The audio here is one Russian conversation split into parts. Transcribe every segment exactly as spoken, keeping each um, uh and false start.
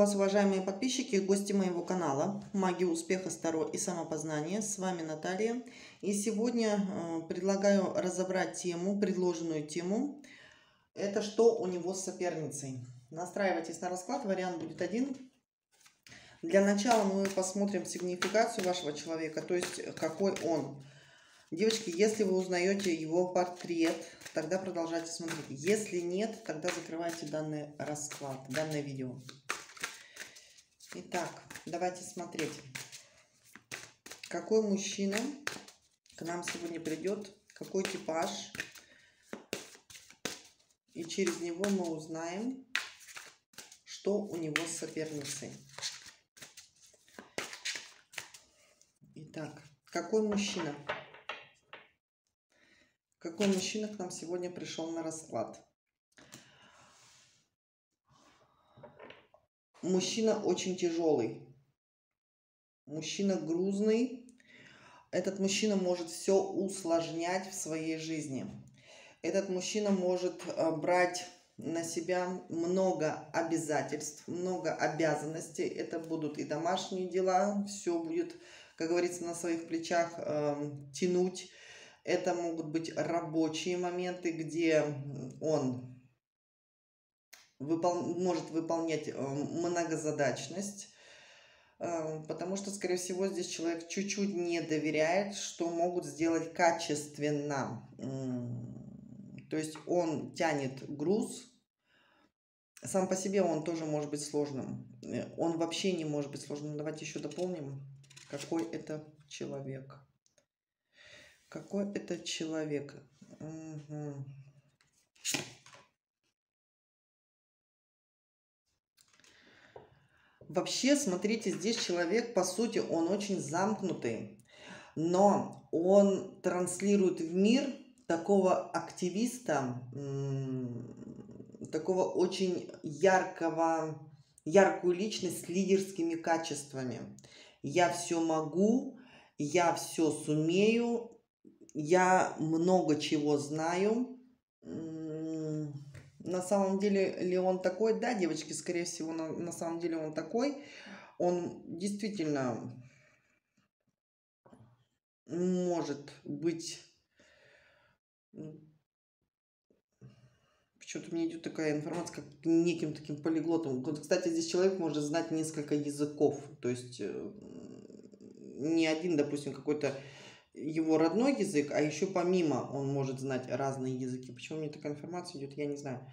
вас, уважаемые подписчики, гости моего канала «Магия успеха, Таро и самопознания». С вами Наталья. И сегодня э, предлагаю разобрать тему, предложенную тему. Это что у него с соперницей. Настраивайтесь на расклад, вариант будет один. Для начала мы посмотрим сигнификацию вашего человека, то есть какой он. Девочки, если вы узнаете его портрет, тогда продолжайте смотреть. Если нет, тогда закрывайте данный расклад, данное видео. Итак, давайте смотреть, какой мужчина к нам сегодня придет, какой типаж. И через него мы узнаем, что у него с соперницей. Итак, какой мужчина? Какой мужчина к нам сегодня пришел на расклад? Мужчина очень тяжелый. Мужчина грузный. Этот мужчина может все усложнять в своей жизни. Этот мужчина может брать на себя много обязательств, много обязанностей. Это будут и домашние дела. Все будет, как говорится, на своих плечах э, тянуть. Это могут быть рабочие моменты, где он выпол... может выполнять многозадачность, потому что, скорее всего, здесь человек чуть-чуть не доверяет, что могут сделать качественно. То есть он тянет груз. Сам по себе он тоже может быть сложным. Он вообще не может быть сложным. Давайте еще дополним, какой это человек. Какой это человек? Угу. Вообще, смотрите, здесь человек, по сути, он очень замкнутый, но он транслирует в мир такого активиста, такого очень яркого, яркую личность с лидерскими качествами. Я все могу, я все сумею. Я много чего знаю. На самом деле ли он такой? Да, девочки, скорее всего, на, на самом деле он такой. Он действительно может быть... Почему-то мне идет такая информация, как неким таким полиглотом. Кстати, здесь человек может знать несколько языков. То есть не один, допустим, какой-то его родной язык, а еще помимо он может знать разные языки. Почему мне такая информация идет, я не знаю.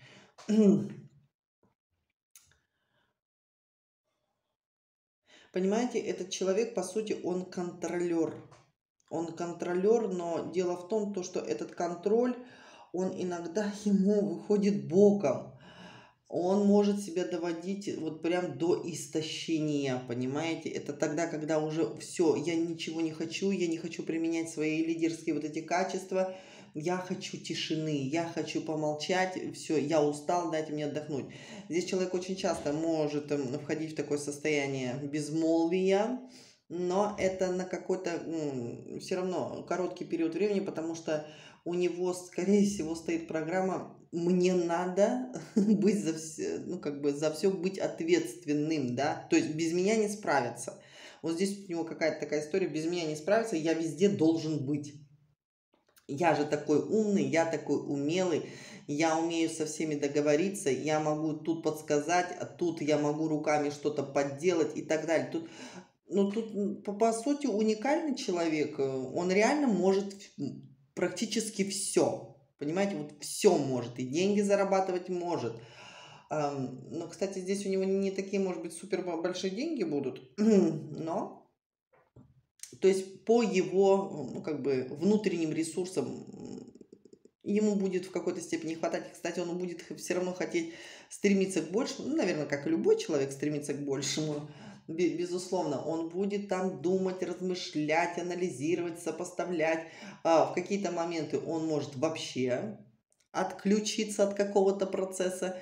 Понимаете, этот человек, по сути, он контролер. Он контролер, но дело в том, то, что этот контроль, он иногда ему выходит боком. Он может себя доводить вот прям до истощения, понимаете? Это тогда, когда уже все, я ничего не хочу, я не хочу применять свои лидерские вот эти качества, я хочу тишины, я хочу помолчать, все, я устал, дайте мне отдохнуть. Здесь человек очень часто может входить в такое состояние безмолвия, но это на какой-то ну, все равно короткий период времени, потому что у него, скорее всего, стоит программа «мне надо быть за все, ну, как бы за все быть ответственным», да, то есть без меня не справиться. Вот здесь у него какая-то такая история, без меня не справиться, я везде должен быть. Я же такой умный, я такой умелый, я умею со всеми договориться, я могу тут подсказать, а тут я могу руками что-то подделать и так далее. Тут, ну, тут, по, по сути, уникальный человек, он реально может практически все. Понимаете, вот все может. И деньги зарабатывать может. Но, кстати, здесь у него не такие, может быть, супер большие деньги будут. Но, то есть, по его, ну, как бы, внутренним ресурсам ему будет в какой-то степени хватать. Кстати, он будет все равно хотеть стремиться к большему. Ну, наверное, как и любой человек стремится к большему. Безусловно, он будет там думать, размышлять, анализировать, сопоставлять. В какие-то моменты он может вообще отключиться от какого-то процесса.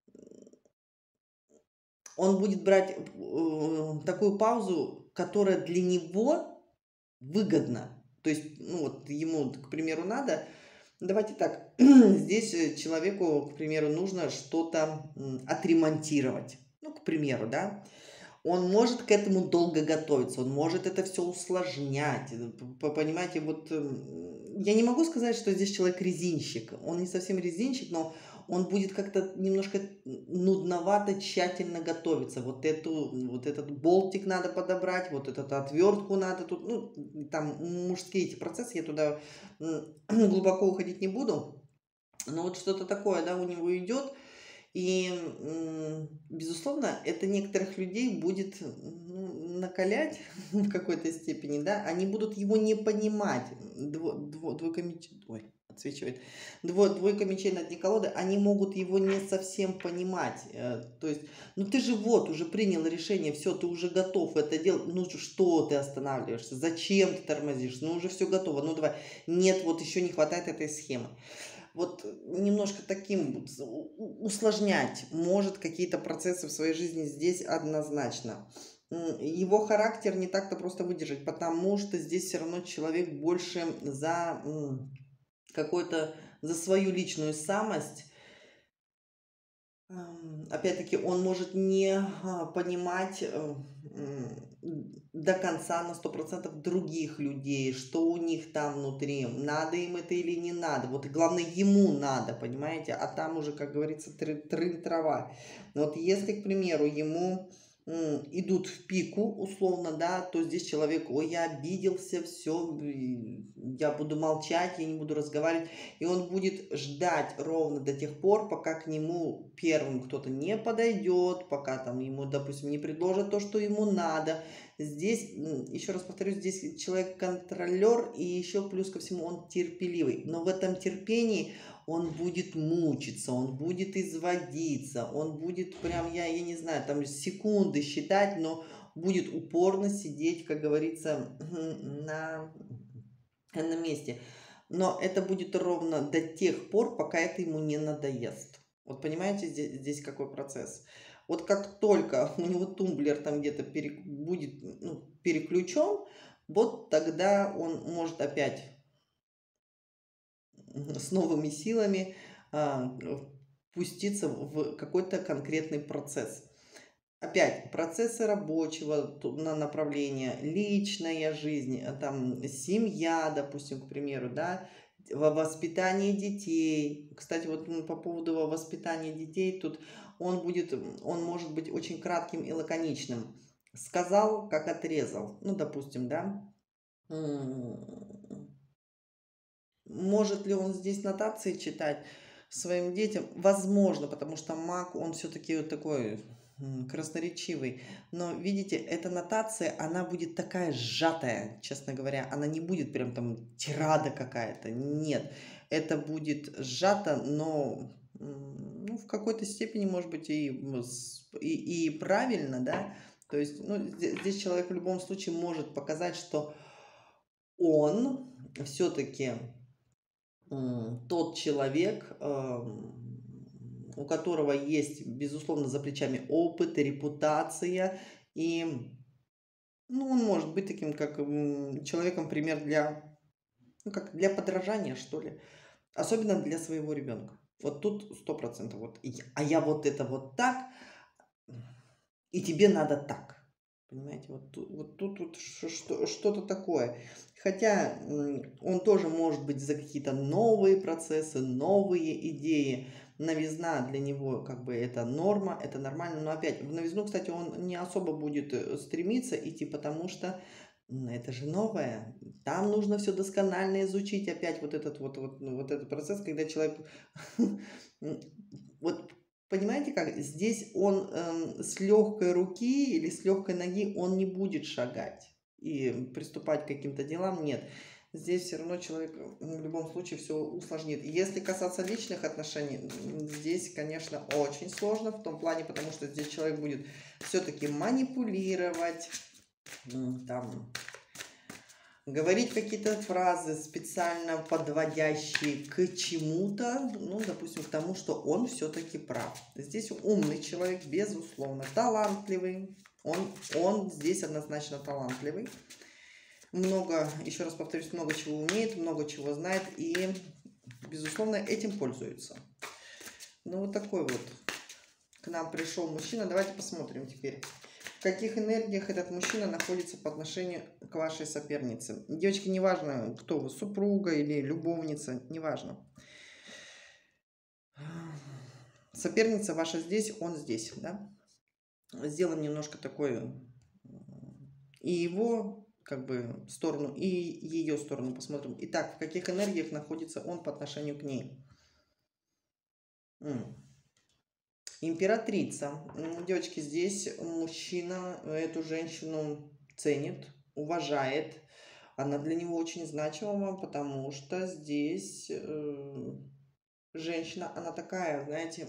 Он будет брать такую паузу, которая для него выгодна. То есть, ну вот ему, к примеру, надо... Давайте так, здесь человеку, к примеру, нужно что-то отремонтировать. Ну, к примеру, да, он может к этому долго готовиться, он может это все усложнять. э, п- Понимаете, вот эм, я не могу сказать, что здесь человек резинщик. Он не совсем резинщик, но он будет как-то немножко нудновато тщательно готовиться. Вот эту, вот этот болтик надо подобрать, вот эту отвертку надо тут, ну, там мужские эти процессы, я туда м, глубоко уходить не буду. Но вот что-то такое, да, у него идет. И, м, безусловно, это некоторых людей будет, ну, накалять в какой-то степени, да, они будут его не понимать. Дво, дво- двойка меч- ой, отсвечивает. Дво, двойка мечей на дне колоды, они могут его не совсем понимать. Э, То есть, ну ты же вот уже принял решение, все, ты уже готов это делать, ну что ты останавливаешься, зачем ты тормозишь, ну уже все готово, ну давай. Нет, вот еще не хватает этой схемы. Вот немножко таким вот с- у- у- усложнять может какие-то процессы в своей жизни здесь однозначно. М, Его характер не так-то просто выдержать, потому что здесь все равно человек больше за м, какой-то, за свою личную самость. Ам, Опять-таки, он может не а, понимать э, м, до конца на сто процентов других людей, что у них там внутри, надо им это или не надо. Вот и главное, ему надо, понимаете, а там уже, как говорится, тры- трын трава. Вот если, к примеру, ему м, идут в пику, условно, да, то здесь человек, ой, я обиделся, все, я буду молчать, я не буду разговаривать. И он будет ждать ровно до тех пор, пока к нему первым кто-то не подойдет, пока там ему, допустим, не предложат то, что ему надо. Здесь, м, еще раз повторюсь, здесь человек контролер, и еще плюс ко всему он терпеливый. Но в этом терпении он будет мучиться, он будет изводиться, он будет прям, я, я не знаю, там секунды считать, но будет упорно сидеть, как говорится, на, на месте. Но это будет ровно до тех пор, пока это ему не надоест. Вот понимаете, здесь, здесь какой процесс? Вот как только у него тумблер там где-то пере- будет, ну, переключен, вот тогда он может опять с новыми силами а, пуститься в какой-то конкретный процесс. Опять процессы рабочего ту- на направления, личная жизнь, а, там семья, допустим, к примеру, да, во- воспитание детей. Кстати, вот м, по поводу во- воспитания детей, тут он будет, м, он может быть очень кратким и лаконичным. Сказал, как отрезал. Ну, допустим, да. М, Может ли он здесь нотации читать своим детям? Возможно, потому что маг, он все-таки вот такой м, красноречивый. Но видите, эта нотация, она будет такая сжатая, честно говоря. Она не будет прям там тирада какая-то. Нет, это будет сжато, но м, ну, в какой-то степени, может быть, и, м, с- и, и правильно, да. То есть, ну, здесь, здесь человек в любом случае может показать, что он все-таки м, тот человек, ам, у которого есть, безусловно, за плечами опыт, репутация, и, ну, он может быть таким, как м, человеком, пример для, ну, как для подражания, что ли, особенно для своего ребенка. Вот тут сто процентов. Вот, и- а я вот это вот так, и тебе надо так. Понимаете, вот, ту- вот тут вот ш- что- что-то такое. Хотя м, он тоже может быть за какие-то новые процессы, новые идеи. Новизна для него как бы это норма, это нормально. Но опять, в новизну, кстати, он не особо будет э, стремиться идти, потому что м, это же новое. Там нужно все досконально изучить. Опять вот этот вот, вот, ну, вот этот процесс, когда человек м, вот понимаете как? Здесь он эм, с легкой руки или с легкой ноги он не будет шагать и приступать к каким-то делам. Нет. Здесь все равно человек э, в любом случае все усложнит. Если касаться личных отношений, м, здесь, конечно, очень сложно в том плане, потому что здесь человек будет все-таки манипулировать, м, там, говорить какие-то фразы, специально подводящие к чему-то, ну, допустим, к тому, что он все-таки прав. Здесь умный человек, безусловно, талантливый. Он, он здесь однозначно талантливый. Много, еще раз повторюсь, много чего умеет, много чего знает и, безусловно, этим пользуется. Ну, вот такой вот нам пришел мужчина. Давайте посмотрим теперь, в каких энергиях этот мужчина находится по отношению к вашей сопернице. Девочки, неважно, кто вы, супруга или любовница, неважно. Соперница ваша здесь, он здесь, да? Сделаем немножко такое и его как бы сторону, и ее сторону посмотрим. Итак, в каких энергиях находится он по отношению к ней? М. Императрица. Девочки, здесь мужчина эту женщину ценит, уважает. Она для него очень значима, потому что здесь э, женщина, она такая, знаете,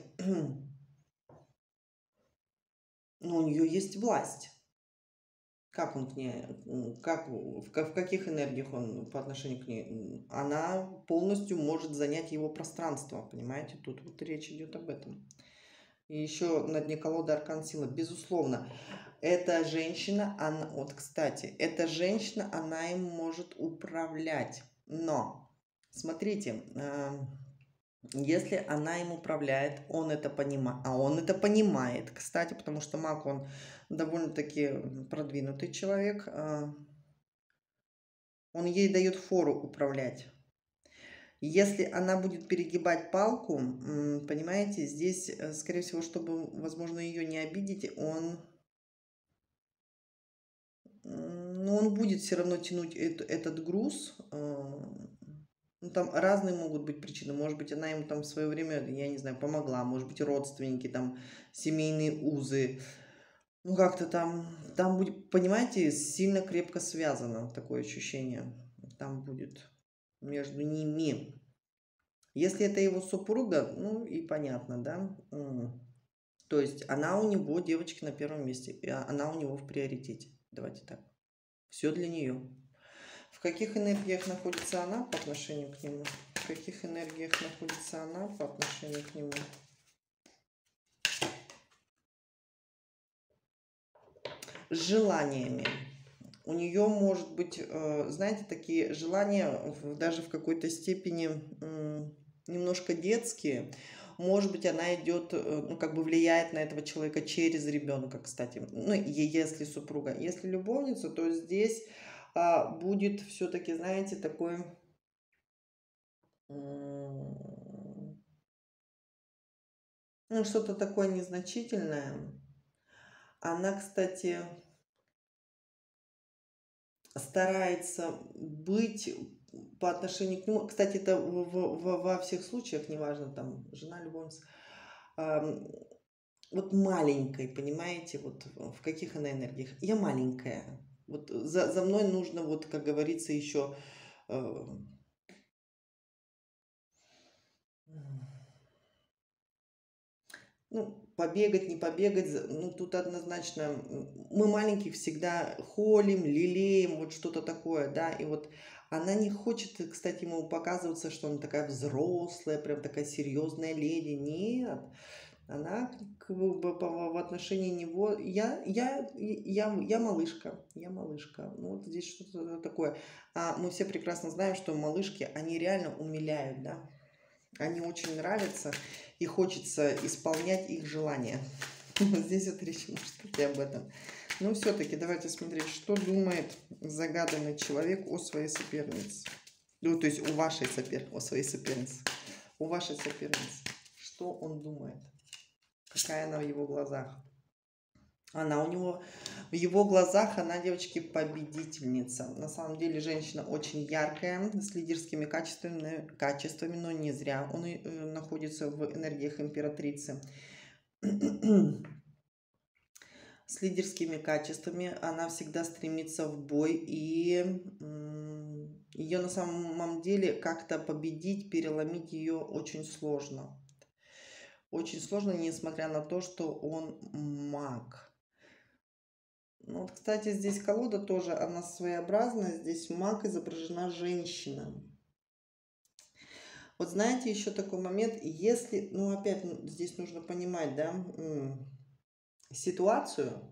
ну, у нее есть власть. Как он к ней, как, в, в каких энергиях он по отношению к ней? Она полностью может занять его пространство, понимаете? Тут вот речь идет об этом. И еще на дне колоды аркан сила. Безусловно, эта женщина, она, вот, кстати, эта женщина, она им может управлять. Но, смотрите, если она им управляет, он это понимает, а он это понимает, кстати, потому что маг, он довольно-таки продвинутый человек, он ей дает фору управлять. Если она будет перегибать палку, понимаете, здесь, скорее всего, чтобы, возможно, ее не обидеть, он, ну, он будет все равно тянуть этот груз. Ну, там разные могут быть причины. Может быть, она ему там в свое время, я не знаю, помогла. Может быть, родственники, там, семейные узы. Ну, как-то там, там будет, понимаете, сильно крепко связано, такое ощущение. Там будет между ними. Если это его супруга, ну и понятно, да. То есть она у него, девочки, на первом месте. Она у него в приоритете. Давайте так. Все для нее. В каких энергиях находится она по отношению к нему? В каких энергиях находится она по отношению к нему? С желаниями. У нее может быть, знаете, такие желания даже в какой-то степени немножко детские. Может быть, она идет, ну, как бы влияет на этого человека через ребенка, кстати. Ну, если супруга. Если любовница, то здесь а, будет все-таки, знаете, такой... Ну, что-то такое незначительное. Она, кстати, старается быть по отношению к нему. Кстати, это в, в, во всех случаях, неважно, там, жена, любовница. Эм, вот маленькой, понимаете, вот в каких она энергиях. Я маленькая. Вот за, за мной нужно, вот, как говорится, еще... Э, ну, побегать, не побегать, ну, тут однозначно, мы маленьких всегда холим, лелеем, вот что-то такое, да, и вот она не хочет, кстати, ему показываться, что она такая взрослая, прям такая серьезная леди, нет, она как бы в отношении него, я, я, я, я малышка, я малышка, ну, вот здесь что-то такое, а мы все прекрасно знаем, что малышки, они реально умиляют, да. Они очень нравятся, и хочется исполнять их желания. Здесь вот речь может быть об этом. Но все-таки давайте смотреть, что думает загаданный человек о своей сопернице. Ну, то есть у вашей соперницы, о своей сопернице. У вашей соперницы. Что он думает? Какая она в его глазах? Она у него, в его глазах, она, девочки, победительница. На самом деле, женщина очень яркая, с лидерскими качествами, качествами, но не зря он находится в энергиях императрицы. С лидерскими качествами она всегда стремится в бой, и ее на самом деле как-то победить, переломить ее очень сложно. Очень сложно, несмотря на то, что он маг. Ну, вот, кстати, здесь колода тоже, она своеобразная. Здесь маг, изображена женщина. Вот знаете, еще такой момент, если, ну, опять здесь нужно понимать, да, ситуацию.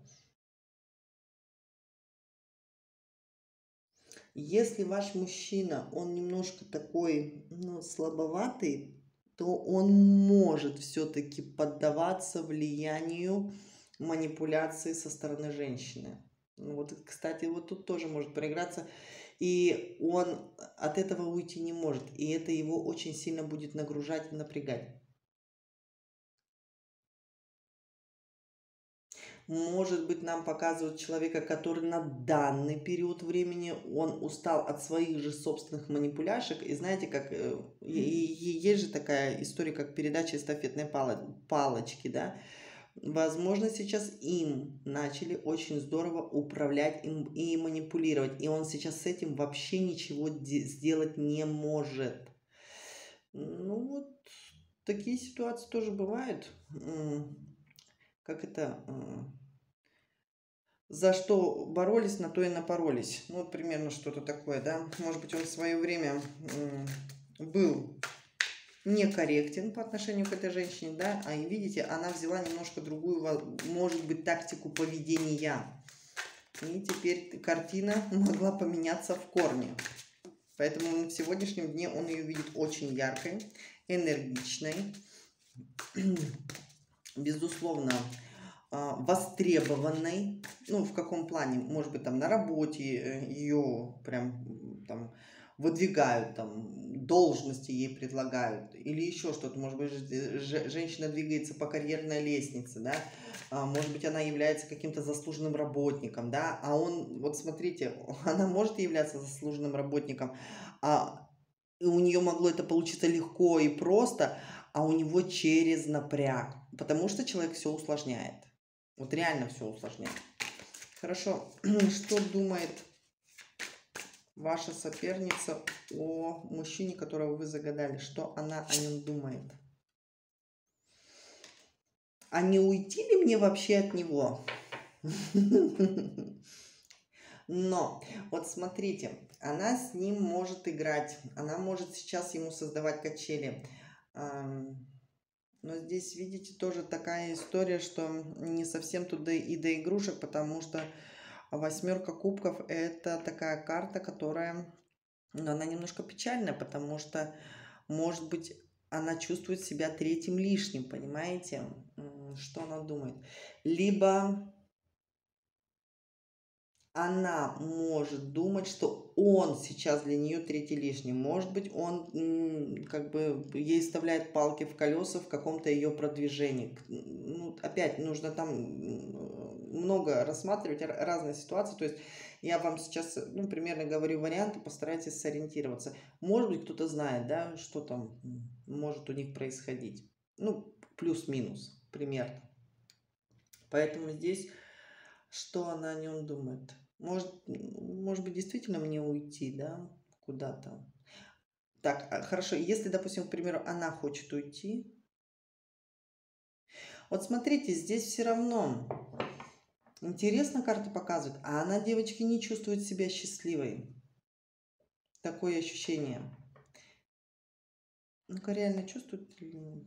Если ваш мужчина, он немножко такой, ну, слабоватый, то он может все-таки поддаваться влиянию манипуляции со стороны женщины. Ну вот, кстати, вот тут тоже может проиграться. И он от этого уйти не может. И это его очень сильно будет нагружать и напрягать. Может быть, нам показывают человека, который на данный период времени, он устал от своих же собственных манипуляшек. И знаете, как э, и- и- есть же такая история, как передача эстафетной пала- палочки, да? Возможно, сейчас им начали очень здорово управлять им и манипулировать. И он сейчас с этим вообще ничего де- сделать не может. Ну вот, такие ситуации тоже бывают. М, Как это? м, За что боролись, на то и напоролись. Ну, вот примерно что-то такое, да. Может быть, он в свое время м, был некорректен по отношению к этой женщине, да, а и видите, она взяла немножко другую, во- может быть, тактику поведения. И теперь картина могла поменяться в корне. Поэтому в сегодняшнем дне он ее видит очень яркой, энергичной, безусловно, а, востребованной. Ну, в каком плане? Может быть, там на работе ее прям м, там выдвигают, там должности ей предлагают или еще что-то. Может быть, ж- ж- женщина двигается по карьерной лестнице, да, а, может быть, она является каким-то заслуженным работником, да, а он, вот смотрите, она может являться заслуженным работником, а и у нее могло это получиться легко и просто, а у него через напряг, потому что человек все усложняет. Вот реально все усложняет. Хорошо, что думает ваша соперница о мужчине, которого вы загадали? Что она о нем думает? А не уйти ли мне вообще от него? Но вот смотрите, она с ним может играть, она может сейчас ему создавать качели. Ам, Но здесь, видите, тоже такая история, что не совсем туда и до игрушек, потому что восьмерка кубков — это такая карта, которая, ну, она немножко печальная, потому что, может быть, она чувствует себя третьим лишним, понимаете? М, Что она думает? Либо она может думать, что он сейчас для нее третий лишний. Может быть, он м, как бы ей вставляет палки в колеса в каком-то ее продвижении. К- Ну, опять нужно там м, много рассматривать ра- разные ситуации. То есть я вам сейчас, ну, примерно говорю варианты, постарайтесь сориентироваться. Может быть, кто-то знает, да, что там м, может у них происходить. Ну, плюс-минус примерно. Поэтому здесь что она о нем думает? Может, может быть, действительно мне уйти, да, куда-то? Так, а, хорошо, если, допустим, к примеру, она хочет уйти. Вот смотрите, здесь все равно интересно карта показывает, а она, девочки, не чувствует себя счастливой. Такое ощущение. Ну-ка, реально чувствует или нет?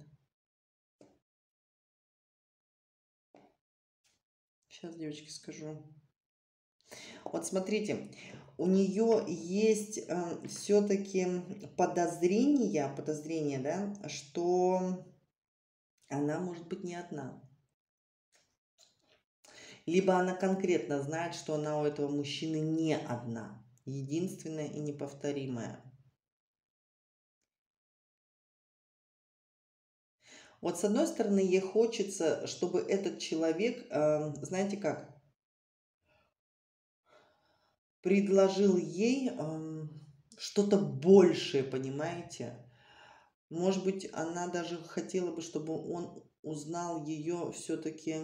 Сейчас, девочки, скажу. Вот смотрите, у нее есть э, все-таки подозрения, подозрения, да, что она может быть не одна. Либо она конкретно знает, что она у этого мужчины не одна, единственная и неповторимая. Вот с одной стороны, ей хочется, чтобы этот человек, э, знаете как, предложил ей эм, что-то большее, понимаете? Может быть, она даже хотела бы, чтобы он узнал ее все-таки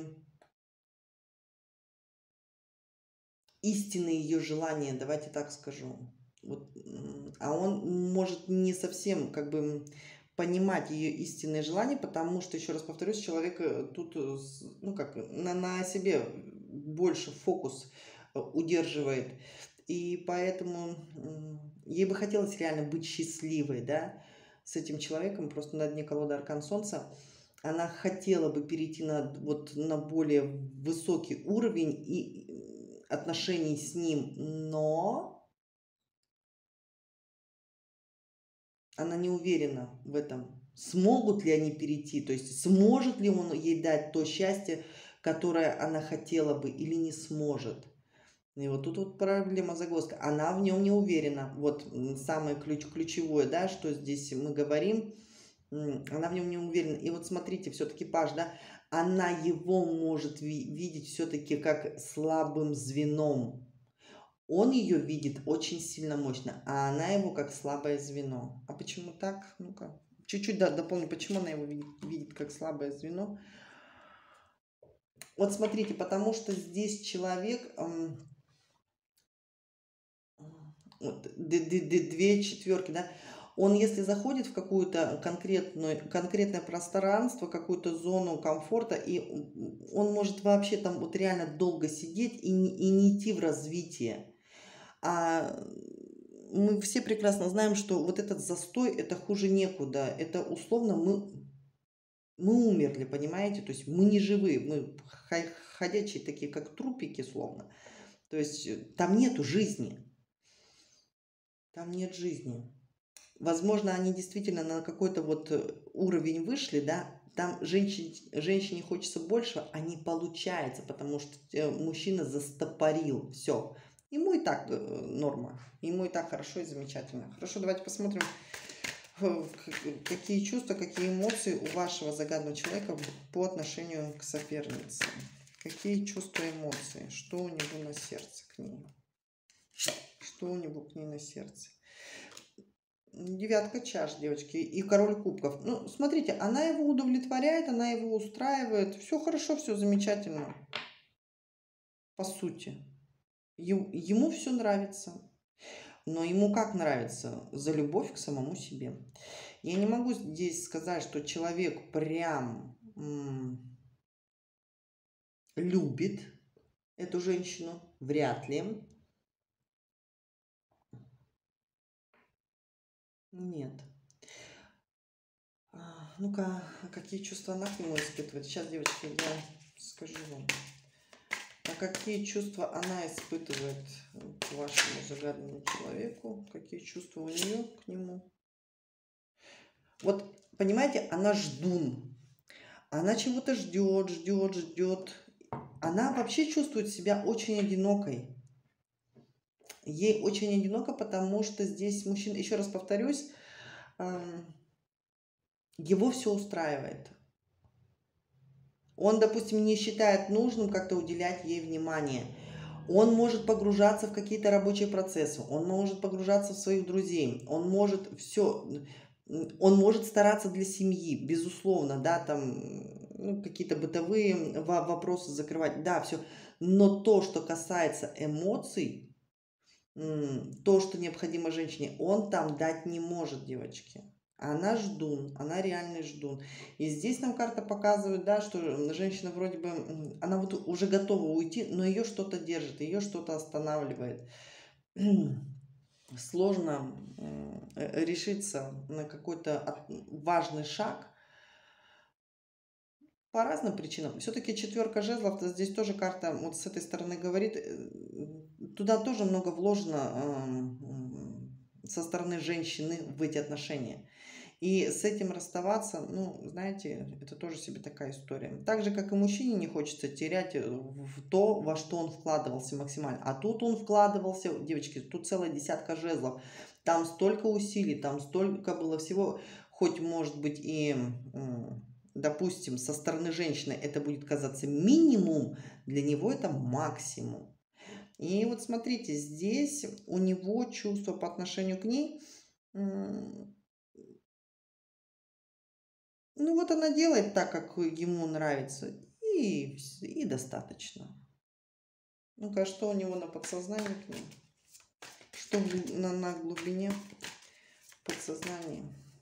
истинные ее желания, давайте так скажу. Вот, м, а он может не совсем как бы м, понимать ее истинные желания, потому что, еще раз повторюсь, человек э, тут, э, с- ну как, на, на себе больше фокус э, удерживает. И поэтому м, ей бы хотелось реально быть счастливой, да, с этим человеком, просто на дне колоды Аркан Солнца. Она хотела бы перейти на, вот, на более высокий уровень и отношений с ним, но она не уверена в этом Смогут ли они перейти, то есть сможет ли он ей дать то счастье, которое она хотела бы, или не сможет. И вот тут вот проблема, загвоздка. Она в нем не уверена. Вот самое ключ, ключевое, да, что здесь мы говорим, она в нем не уверена. И вот смотрите, все-таки Паш, да, она его может ви видеть все-таки как слабым звеном. Он ее видит очень сильно мощно, а она его как слабое звено. А почему так? Ну-ка, чуть-чуть да, дополню, почему она его видит, видит как слабое звено. Вот смотрите, потому что здесь человек, эм, вот, две четверки, да, он если заходит в какую-то конкретную, конкретное пространство, какую-то зону комфорта, и он может вообще там вот реально долго сидеть и не, и не идти в развитие. А мы все прекрасно знаем, что вот этот застой, это хуже некуда. Это условно мы, мы умерли, понимаете? То есть мы не живые, мы ходячие такие, как трупики, словно. То есть там нету жизни. Там нет жизни. Возможно, они действительно на какой-то вот уровень вышли, да, там женщине, женщине хочется больше, а не получается, потому что мужчина застопорил все. Ему и так норма, ему и так хорошо и замечательно. Хорошо, давайте посмотрим, какие чувства, какие эмоции у вашего загаданного человека по отношению к сопернице. Какие чувства, эмоции, что у него на сердце к ней. Что у него к ней на сердце. Девятка чаш, девочки, и король кубков. Ну, смотрите, она его удовлетворяет, она его устраивает. Все хорошо, все замечательно. По сути. Ему все нравится. Но ему как нравится? За любовь к самому себе. Я не могу здесь сказать, что человек прям любит эту женщину. Вряд ли. Нет. Ну-ка, какие чувства она к нему испытывает? Сейчас, девочки, я скажу вам. А какие чувства она испытывает к вашему загаданному человеку? Какие чувства у нее к нему? Вот, понимаете, она ждун. Она чего-то ждет, ждет, ждет. Она вообще чувствует себя очень одинокой. Ей очень одиноко, потому что здесь мужчина, еще раз повторюсь, его все устраивает. Он, допустим, не считает нужным как-то уделять ей внимание. Он может погружаться в какие-то рабочие процессы, он может погружаться в своих друзей, он может все, он может стараться для семьи, безусловно, да, там ну, какие-то бытовые вопросы закрывать, да, все. Но то, что касается эмоций, то, что необходимо женщине, он там дать не может, девочки. Она ждун, она реальный ждун. И здесь нам карта показывает, да, что женщина вроде бы, она вот уже готова уйти, но ее что-то держит, ее что-то останавливает. Сложно решиться на какой-то важный шаг по разным причинам. Все-таки четверка жезлов, здесь тоже карта вот с этой стороны говорит, туда тоже много вложено со стороны женщины в эти отношения. И с этим расставаться, ну, знаете, это тоже себе такая история. Так же, как и мужчине не хочется терять в то, во что он вкладывался максимально. А тут он вкладывался, девочки, тут целая десятка жезлов. Там столько усилий, там столько было всего. Хоть, может быть, и, допустим, со стороны женщины это будет казаться минимум, для него это максимум. И вот смотрите, здесь у него чувство по отношению к ней... Ну вот она делает так, как ему нравится, и, и достаточно. Ну-ка, что у него на подсознании к ней? Что на, на глубине подсознания?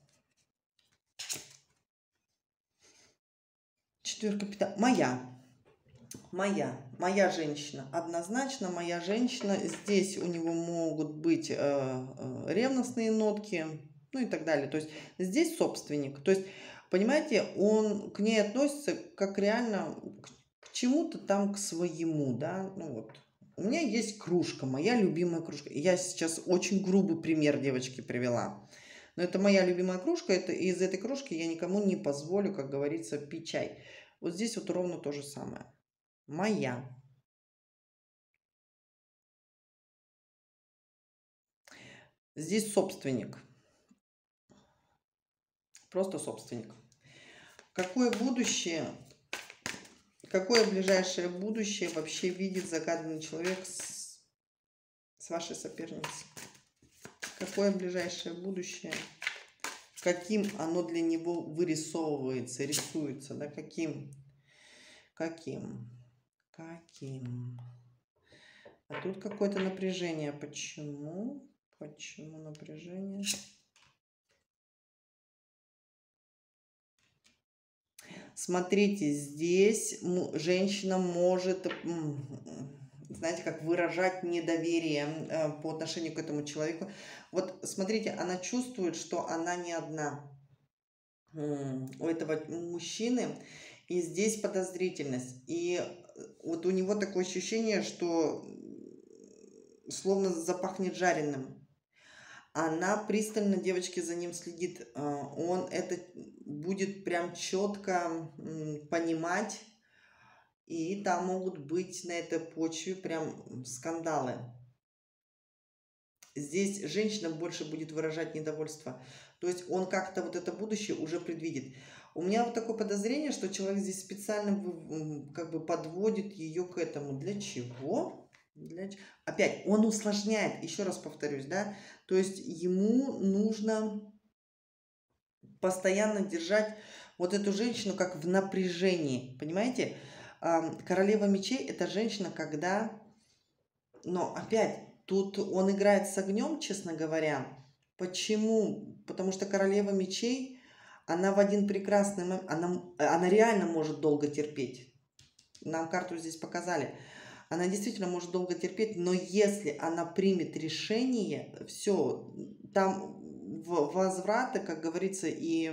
Четверка пята. Моя. Моя. Моя женщина. Однозначно моя женщина. Здесь у него могут быть э, э, ревностные нотки, ну и так далее. То есть здесь собственник. То есть понимаете, он к ней относится как реально к чему-то там, к своему, да, ну вот. У меня есть кружка, моя любимая кружка. Я сейчас очень грубый пример, девочки, привела. Но это моя любимая кружка, это, и из этой кружки я никому не позволю, как говорится, пить чай. Вот здесь вот ровно то же самое. Моя. Здесь собственник. Просто собственник. Какое будущее, какое ближайшее будущее вообще видит загаданный человек с, с вашей соперницей? Какое ближайшее будущее? Каким оно для него вырисовывается, рисуется, да, каким? Каким? Каким? А тут какое-то напряжение. Почему? Почему напряжение? Смотрите, здесь женщина может, знаете, как выражать недоверие по отношению к этому человеку. Вот смотрите, она чувствует, что она не одна у этого мужчины, и здесь подозрительность. И вот у него такое ощущение, что словно запахнет жареным. Она пристально, девочки, за ним следит. Он это будет прям четко понимать. И там могут быть на этой почве прям скандалы. Здесь женщина больше будет выражать недовольство. То есть он как-то вот это будущее уже предвидит. У меня вот такое подозрение, что человек здесь специально как бы подводит ее к этому. Для чего? Для... Опять, он усложняет, еще раз повторюсь, да, то есть ему нужно постоянно держать вот эту женщину как в напряжении, понимаете? Королева мечей – это женщина, когда, но опять, тут он играет с огнем, честно говоря. Почему? Потому что королева мечей, она в один прекрасный момент, она, она реально может долго терпеть. Нам карту здесь показали. Она действительно может долго терпеть, но если она примет решение, все, там возврата, как говорится, и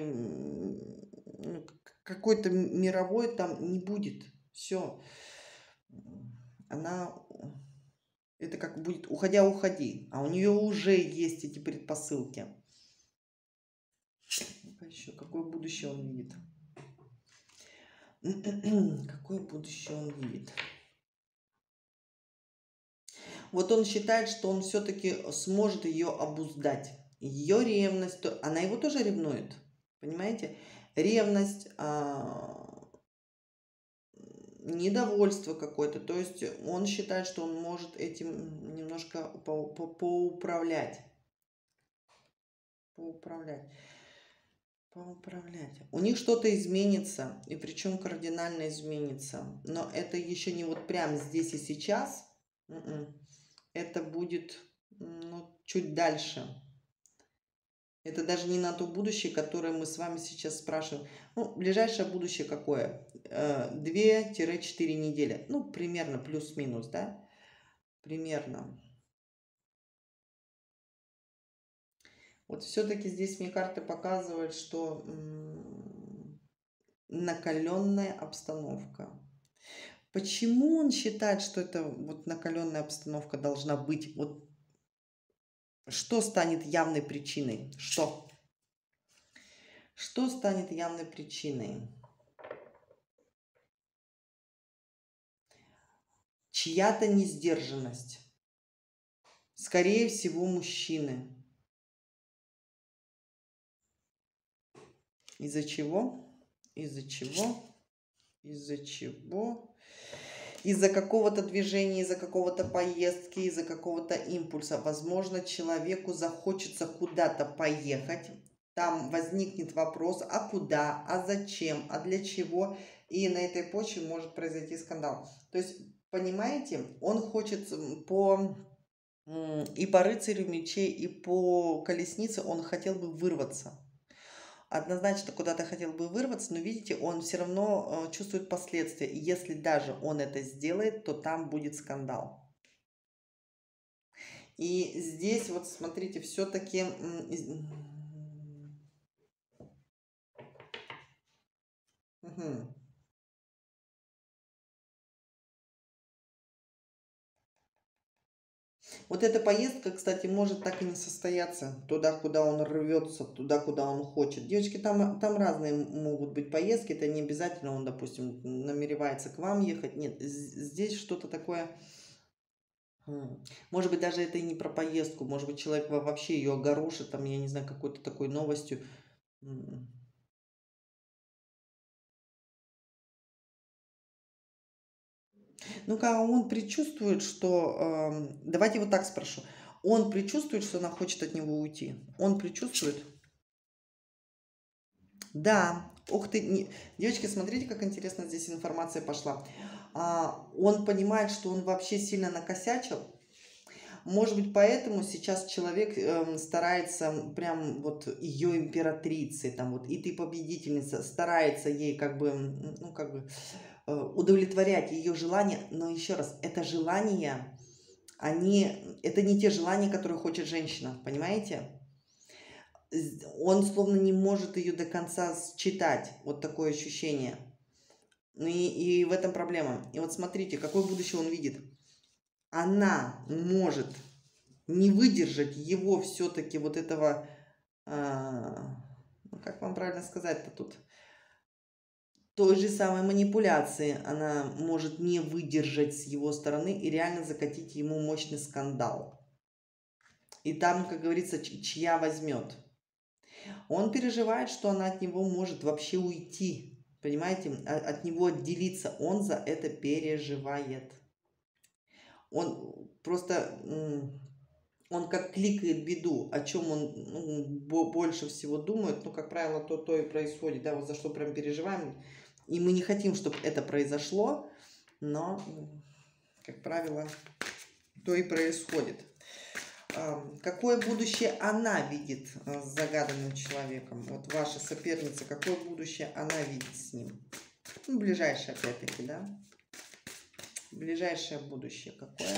какой-то мировой там не будет. Все. Она, это как будет, уходя, уходи. А у нее уже есть эти предпосылки. Еще какое будущее он видит? Какое будущее он видит? Вот он считает, что он все-таки сможет ее обуздать. Ее ревность, она его тоже ревнует. Понимаете? Ревность, а, недовольство какое-то. То есть он считает, что он может этим немножко по, по, поуправлять. Поуправлять. Поуправлять. У них что-то изменится, и причем кардинально изменится. Но это еще не вот прямо здесь и сейчас. Это будет, ну, чуть дальше. Это даже не на то будущее, которое мы с вами сейчас спрашиваем. Ну, ближайшее будущее какое? две-четыре недели. Ну, примерно плюс-минус, да? Примерно. Вот все-таки здесь мне карты показывают, что накаленная обстановка. Почему он считает, что это вот накаленная обстановка должна быть? Вот что станет явной причиной? Что? Что станет явной причиной? Чья-то несдержанность. Скорее всего, мужчины. Из-за чего? Из-за чего? Из-за чего? Из-за какого-то движения, из-за какого-то поездки, из-за какого-то импульса. Возможно, человеку захочется куда-то поехать. Там возникнет вопрос, а куда, а зачем, а для чего. И на этой почве может произойти скандал. То есть, понимаете, он хочет по... И по рыцарю мечей, и по колеснице он хотел бы вырваться. Однозначно куда-то хотел бы вырваться, но видите, он все равно чувствует последствия. И если даже он это сделает, то там будет скандал. И здесь вот смотрите, все-таки... Угу. Вот эта поездка, кстати, может так и не состояться. Туда, куда он рвется, туда, куда он хочет. Девочки, там, там разные могут быть поездки. Это не обязательно он, допустим, намеревается к вам ехать. Нет, здесь что-то такое... Может быть, даже это и не про поездку. Может быть, человек вообще ее огорошит, там, я не знаю, какой-то такой новостью. Ну-ка, он предчувствует, что... э, давайте вот так спрошу. Он предчувствует, что она хочет от него уйти? Он предчувствует? Да. Ух ты. Не... Девочки, смотрите, как интересно здесь информация пошла. А, он понимает, что он вообще сильно накосячил. Может быть, поэтому сейчас человек э, старается прям вот ее императрицей, там вот, и ты победительница, старается ей как бы, ну, как бы удовлетворять ее желания, но еще раз, это желания, они, это не те желания, которые хочет женщина, понимаете? Он словно не может ее до конца считать, вот такое ощущение. Ну и, и в этом проблема. И вот смотрите, какое будущее он видит. Она может не выдержать его все-таки вот этого, а, ну как вам правильно сказать-то тут, той же самой манипуляции она может не выдержать с его стороны и реально закатить ему мощный скандал. И там, как говорится, чья возьмет. Он переживает, что она от него может вообще уйти. Понимаете, от него отделиться. Он за это переживает. Он просто, он как кликает беду, о чем он ну, больше всего думает. Ну, как правило, то, то и происходит. Да, вот за что прям переживаем. И мы не хотим, чтобы это произошло, но, как правило, то и происходит. Какое будущее она видит с загаданным человеком? Вот ваша соперница, какое будущее она видит с ним? Ну, ближайшее, опять-таки, да? Ближайшее будущее какое?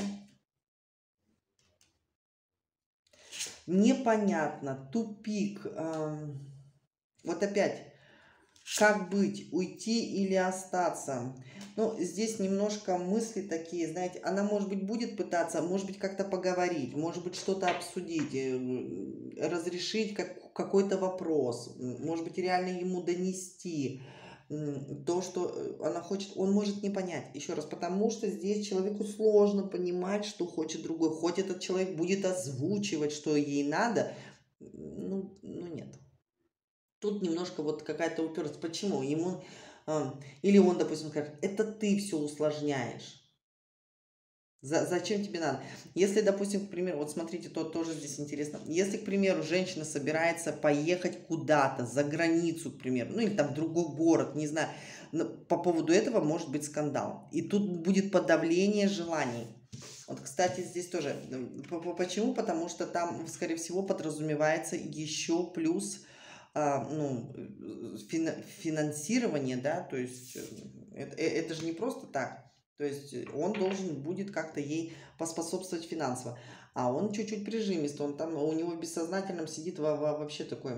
Непонятно, тупик. Вот опять, как быть, уйти или остаться? Ну, здесь немножко мысли такие, знаете, она, может быть, будет пытаться, может быть, как-то поговорить, может быть, что-то обсудить, разрешить как, какой-то вопрос, может быть, реально ему донести то, что она хочет, он может не понять. Еще раз, потому что здесь человеку сложно понимать, что хочет другой. Хоть этот человек будет озвучивать, что ей надо, ну, ну нет. Тут немножко вот какая-то упертость. Почему? Ему, э, или он, допустим, скажет, это ты все усложняешь. За, зачем тебе надо? Если, допустим, к примеру, вот смотрите, то тоже здесь интересно. Если, к примеру, женщина собирается поехать куда-то, за границу, к примеру, ну или там в другой город, не знаю, по поводу этого может быть скандал. И тут будет подавление желаний. Вот, кстати, здесь тоже. Почему? Потому что там, скорее всего, подразумевается еще плюс ну, финансирование, да, то есть это, это же не просто так. То есть он должен будет как-то ей поспособствовать финансово. А он чуть-чуть прижимист, он там, у него в бессознательном сидит во, во, вообще такой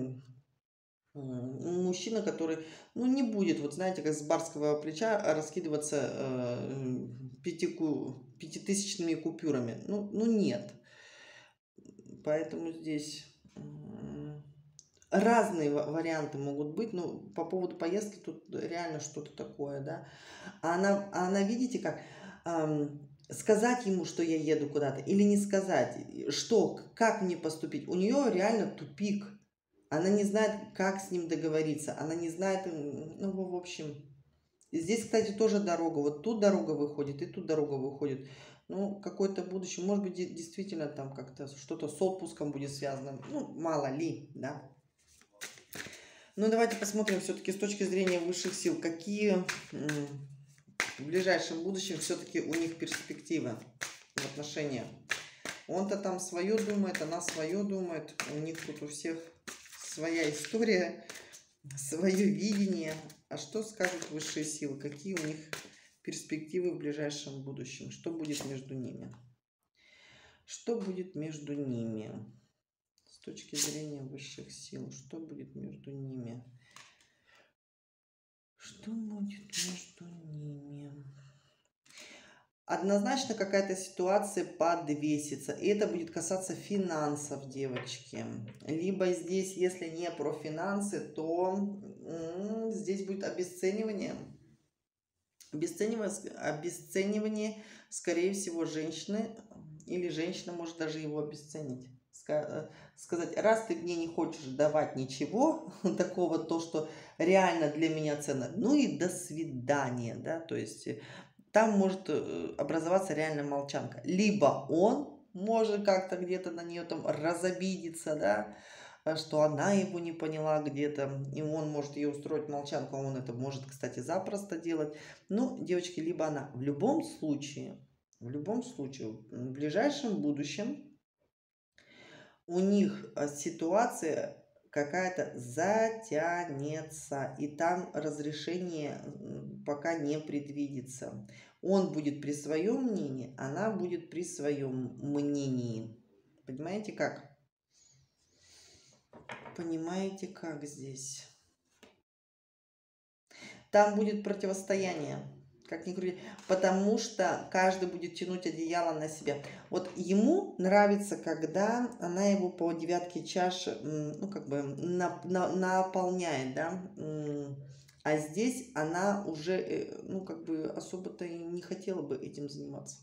мужчина, который, ну, не будет, вот знаете, как с барского плеча раскидываться э, пятику, пятитысячными купюрами. Ну, ну, нет. Поэтому здесь разные варианты могут быть, но по поводу поездки тут реально что-то такое, да. А она, а она видите, как эм, сказать ему, что я еду куда-то, или не сказать, что, как мне поступить. У нее реально тупик. Она не знает, как с ним договориться. Она не знает, ну, в общем. Здесь, кстати, тоже дорога. Вот тут дорога выходит, и тут дорога выходит. Ну, какое-то будущее. Может быть, действительно там как-то что-то с отпуском будет связано. Ну, мало ли, да. Ну, давайте посмотрим все-таки с точки зрения высших сил, какие в ближайшем будущем все-таки у них перспективы в отношениях. Он-то там свое думает, она свое думает. У них тут у всех своя история, свое видение. А что скажут высшие силы? Какие у них перспективы в ближайшем будущем? Что будет между ними? Что будет между ними? С точки зрения высших сил, что будет между ними? Что будет между ними? Однозначно какая-то ситуация подвесится. И это будет касаться финансов, девочки. Либо здесь, если не про финансы, то м, здесь будет обесценивание. Обесценивание, обесценивание, скорее всего, женщины. Или женщина может даже его обесценить. Сказать, раз ты мне не хочешь давать ничего такого, то, что реально для меня ценно, ну и до свидания, да, то есть там может образоваться реально молчанка. Либо он может как-то где-то на нее там разобидеться, да, что она его не поняла где-то, и он может ее устроить молчанку, а он это может, кстати, запросто делать. Ну, девочки, либо она. В любом случае, в любом случае, в ближайшем будущем у них ситуация какая-то затянется, и там разрешение пока не предвидится. Он будет при своем мнении, она будет при своем мнении. Понимаете как? Понимаете как здесь? Там будет противостояние. Как ни крути, потому что каждый будет тянуть одеяло на себя. Вот ему нравится, когда она его по девятке чаш, ну, как бы на, на, наполняет, да, а здесь она уже, ну, как бы особо-то и не хотела бы этим заниматься.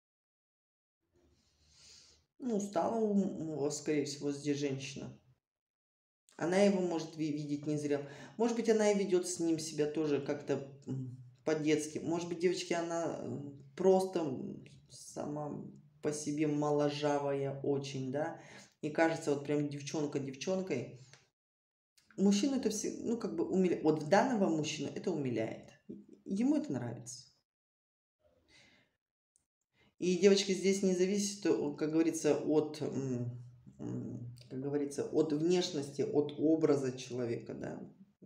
Ну, устала, скорее всего, здесь женщина. Она его может видеть незрелым. Может быть, она и ведет с ним себя тоже как-то по-детски. Может быть, девочки, она просто сама по себе моложавая очень, да, и кажется вот прям девчонка девчонкой. Мужчину это все, ну, как бы умиляет. Вот данного мужчину это умиляет. Ему это нравится. И, девочки, здесь не зависит, как говорится, от, как говорится, от внешности, от образа человека, да.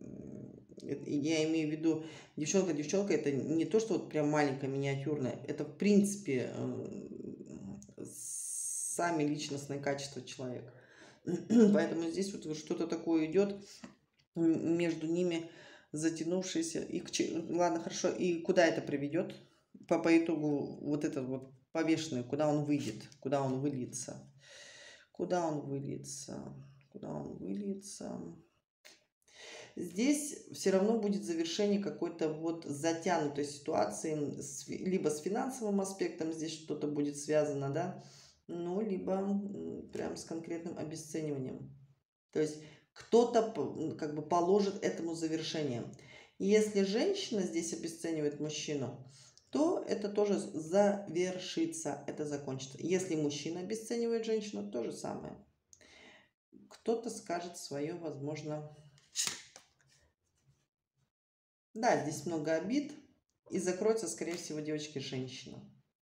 Я имею в виду, девчонка, девчонка, это не то, что вот прям маленькая, миниатюрная, это в принципе сами личностные качества человека. Поэтому здесь вот что-то такое идет между ними, затянувшееся. И, ладно, хорошо, и куда это приведет? По, по итогу вот этот вот повешенный, куда он выйдет, куда он выльется, куда он выльется, куда он выльется. Здесь все равно будет завершение какой-то вот затянутой ситуации, либо с финансовым аспектом здесь что-то будет связано, да, ну, либо прям с конкретным обесцениванием. То есть кто-то как бы положит этому завершение. И если женщина здесь обесценивает мужчину, то это тоже завершится, это закончится. Если мужчина обесценивает женщину, то же самое. Кто-то скажет свое, возможно... Да, здесь много обид, и закроется, скорее всего, девочки, женщина.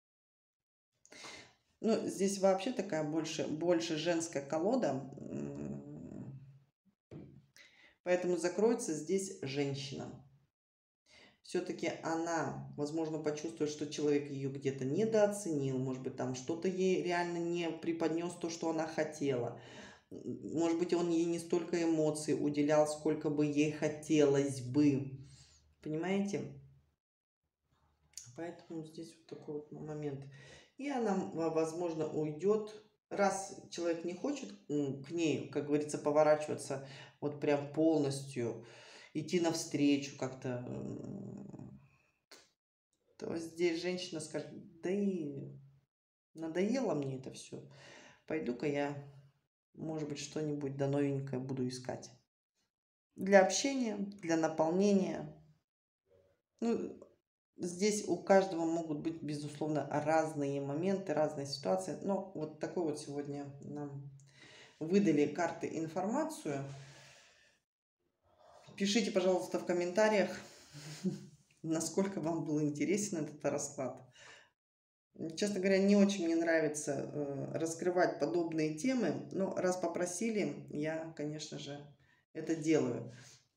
Ну, здесь вообще такая больше, больше женская колода, поэтому закроется здесь женщина. Все-таки она, возможно, почувствует, что человек ее где-то недооценил, может быть, там что-то ей реально не преподнес то, что она хотела. Может быть, он ей не столько эмоций уделял, сколько бы ей хотелось бы. Понимаете? Поэтому здесь вот такой вот момент. И она, возможно, уйдет. Раз человек не хочет к ней, как говорится, поворачиваться вот прям полностью, идти навстречу как-то, то здесь женщина скажет, да и надоело мне это все. Пойду-ка я, может быть, что-нибудь да новенькое буду искать. Для общения, для наполнения. Ну, здесь у каждого могут быть, безусловно, разные моменты, разные ситуации. Но вот такой вот сегодня нам выдали карты информацию. Пишите, пожалуйста, в комментариях, насколько вам был интересен этот расклад. Честно говоря, не очень мне нравится раскрывать подобные темы, но раз попросили, я, конечно же, это делаю.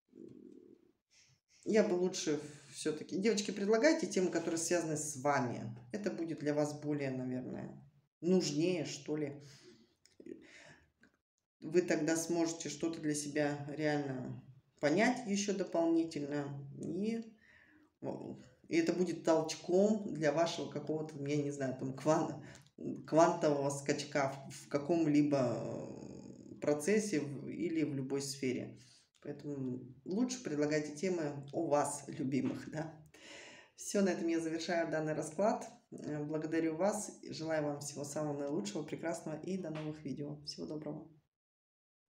Я бы лучше все-таки... Девочки, предлагайте темы, которые связаны с вами. Это будет для вас более, наверное, нужнее, что ли. Вы тогда сможете что-то для себя реально понять еще дополнительно. И И это будет толчком для вашего какого-то, я не знаю, там кван, квантового скачка в, в каком-либо процессе в, или в любой сфере. Поэтому лучше предлагайте темы о вас, любимых, да. Все, на этом я завершаю данный расклад. Благодарю вас, желаю вам всего самого наилучшего, прекрасного и до новых видео. Всего доброго.